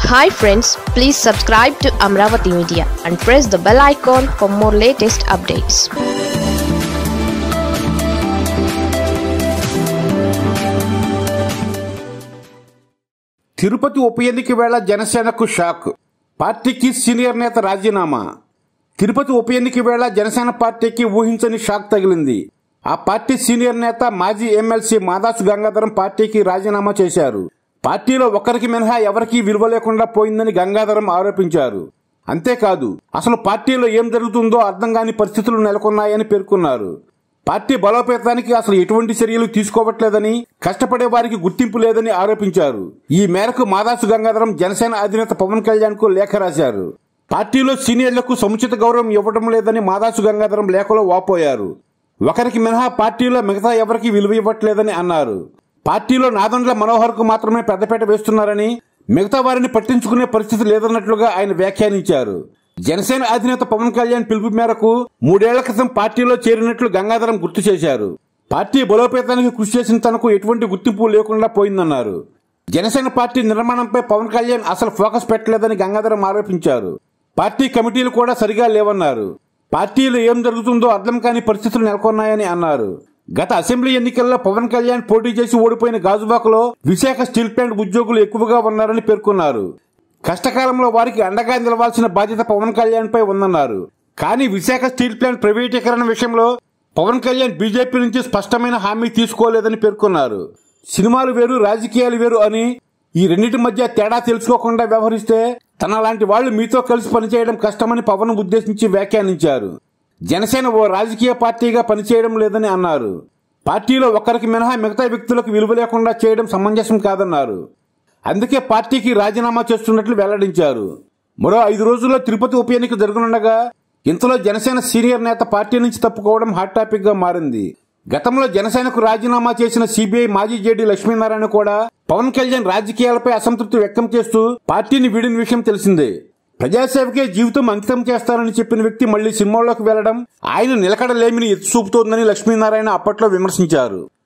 Hi friends, please subscribe to Amravati Media and press the bell icon for more latest updates. Tirupati ఉప ఎన్నిక వేళ జనసేనకు shock. పార్టీకి senior నేత రాజీనామా. తిరుపతి ఉప ఎన్నిక వేళ జనసేన పార్టీకి ఊహించని షాక్ తగిలింది. ఆ పార్టీ సీనియర్ నేత మాజీ ఎమ్మెల్సీ మాదాసు గంగాధరం పార్టీకి రాజీనామా చేశారు. పార్టీలో ఒక్కరికి మినహా ఎవరికీ విలువ లేకుండా పోయిందని గంగాధరం ఆరోపించారు. అంతేకాదు, అసలు పార్టీలో ఏం జరుగుతుందో అర్థం కాని పరిస్థితులు నెలకొన్నాయని పేర్కొన్నారు. పార్టీ బలోపేతానికి అసలు ఎటువంటి చర్యలు తీసుకోవట్లేదని, కష్టపడే వారికి గుర్తింపు లేదని ఆరోపించారు. ఈ మేరకు మాదాసు గంగాధరం జనసేన అధినేత పవన్ కళ్యాణ్ కు లేఖ రాశారు. పార్టీలో సీనియర్లకు సముచిత గౌరవం ఇవ్వడం లేదని మాదాసు గంగాధరం లేఖలో వాపోయారు. ఒకరికి మినహా పార్టీలో మిగతా ఎవరికి విలువ ఇవ్వట్లేదని అన్నారు. పార్టీలో నాదెండ్ల మనోహర్ కు మాత్రమే పెద్దపీట వేస్తున్నారని, మిగతా వారిని పట్టించుకునే పరిస్థితి లేదన్నట్లుగా ఆయన వ్యాఖ్యానించారు. జనసేన అధినేత పవన్ కళ్యాణ్ పిలుపు మేరకు 3 ఏళ్ల క్రితం పార్టీలో చేరినట్లు గంగాధరం గుర్తు చేశారు. పార్టీ బలోపేతానికి కృషి చేసిన తనకు ఎటువంటి గుర్తింపు లేకుండా పోయిందన్నారు. జనసేన పార్టీ నిర్మాణంపై పవన్ కళ్యాణ్ అసలు ఫోకస్ పెట్టలేదని గంగాధరం ఆరోపించారు. పార్టీ కమిటీలు కూడా సరిగా లేవన్నారు. పార్టీలో ఏం జరుగుతుందో అర్థం కాని పరిస్థితులు నెలకొన్నాయని అన్నారు. గత అసెంబ్లీ ఎన్నికల్లో పవన్ కళ్యాణ్ పోటీ చేసి ఓడిపోయిన గాజువాకలో విశాఖ స్టీల్ ప్లాంట్ ఉద్యోగులు ఎక్కువగా ఉన్నారని పేర్కొన్నారు. కష్టకాలంలో వారికి అండగా నిలవాల్సిన బాధ్యత పవన్ కళ్యాణ్ పై ఉందన్నారు. కానీ విశాఖ స్టీల్ ప్లాంట్ ప్రైవేటీకరణ విషయంలో పవన్ కళ్యాణ్ బీజేపీ నుంచి స్పష్టమైన హామీ తీసుకోలేదని పేర్కొన్నారు. సినిమాలు వేరు, రాజకీయాలు వేరు అని, ఈ రెండింటి మధ్య తేడా తెలుసుకోకుండా వ్యవహరిస్తే తన లాంటి వాళ్లు మీతో కలిసి పనిచేయడం కష్టమని పవన్ ఉద్దేశించి వ్యాఖ్యానించారు. జనసేన ఓ రాజకీయ పార్టీగా పనిచేయడం లేదని అన్నారు. పార్టీలో ఒక్కరికి మినహా మిగతా వ్యక్తులకు విలువ లేకుండా చేయడం సమంజసం కాదన్నారు. అందుకే పార్టీకి రాజీనామా చేస్తున్నట్లు వెల్లడించారు. మరో 5 రోజుల్లో తిరుపతి ఉప ఎన్నిక జరగనుండగా ఇంతలో జనసేన సీనియర్ నేత పార్టీ నుంచి తప్పుకోవడం హాట్ టాపిక్ గా మారింది. గతంలో జనసేనకు రాజీనామా చేసిన సిబిఐ మాజీ జేడీ లక్ష్మీనారాయణ కూడా పవన్ కళ్యాణ్ రాజకీయాలపై అసంతృప్తి వ్యక్తం చేస్తూ పార్టీని వీడిన విషయం తెలిసిందే. ప్రజాసేవకే జీవితం అంకితం చేస్తారని చెప్పిన వ్యక్తి మళ్లీ సినిమాల్లోకి వెళ్లడం ఆయన నిలకడలేమిని ఎత్తి చూపుతోందని లక్ష్మీనారాయణ అప్పట్లో విమర్శించారు.